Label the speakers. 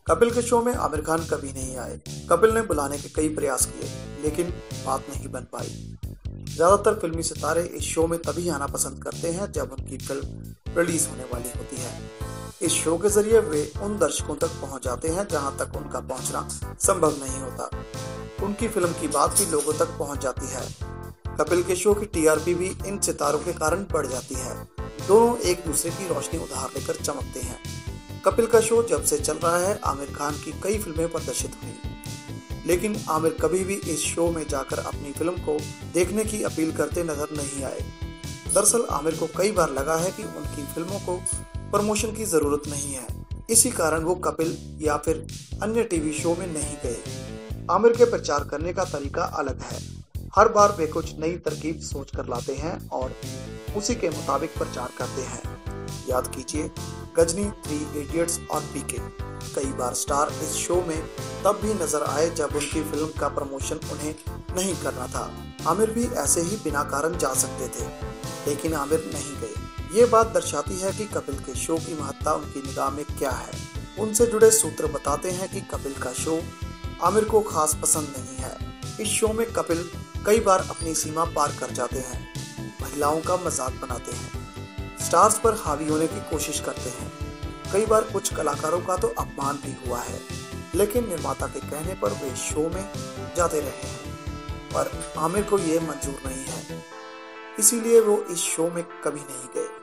Speaker 1: कपिल के शो में आमिर खान कभी नहीं आए। कपिल ने बुलाने के कई प्रयास किए, लेकिन बात नहीं बन पाई। ज्यादातर फिल्मी सितारे इस शो में तभी आना पसंद करते हैं जब उनकी फिल्म रिलीज होने वाली होती है। इस शो के जरिए वे उन दर्शकों तक पहुंच जाते हैं जहां तक उनका पहुंचना संभव नहीं होता। उनकी फिल्म की बात भी लोगों तक पहुंच जाती है। कपिल के शो की टीआरपी भी इन सितारों के कारण बढ़ जाती है। दोनों एक दूसरे की रोशनी उधार लेकर चमकते हैं। कपिल का शो जब से चल रहा है, आमिर खान की कई फिल्में प्रदर्शित हुई, लेकिन आमिर कभी भी इस शो में जाकर अपनी फिल्म को देखने की अपील करते नजर नहीं आए। दरअसल आमिर को कई बार लगा है कि उनकी फिल्मों को प्रमोशन की जरूरत नहीं है, इसी कारण वो कपिल या फिर अन्य टीवी शो में नहीं गए। आमिर के प्रचार करने का तरीका अलग है। हर बार वे कुछ नई तरकीब सोच कर लाते हैं और उसी के मुताबिक प्रचार करते हैं। याद कीजिए गजनी, 3 इडियट्स और पीके। कई बार स्टार इस शो में तब भी नजर आए जब उनकी फिल्म का प्रमोशन उन्हें नहीं करना था। आमिर भी ऐसे ही बिना कारण जा सकते थे, लेकिन आमिर नहीं गए। ये बात दर्शाती है कि कपिल के शो की महत्ता उनकी निगाह में क्या है। उनसे जुड़े सूत्र बताते हैं कि कपिल का शो आमिर को खास पसंद नहीं है। इस शो में कपिल कई बार अपनी सीमा पार कर जाते हैं, महिलाओं का मजाक बनाते हैं, स्टार्स पर हावी होने की कोशिश करते हैं। कई बार कुछ कलाकारों का तो अपमान भी हुआ है, लेकिन निर्माता के कहने पर वे शो में जाते रहे हैं। पर आमिर को ये मंजूर नहीं है, इसीलिए वो इस शो में कभी नहीं गए।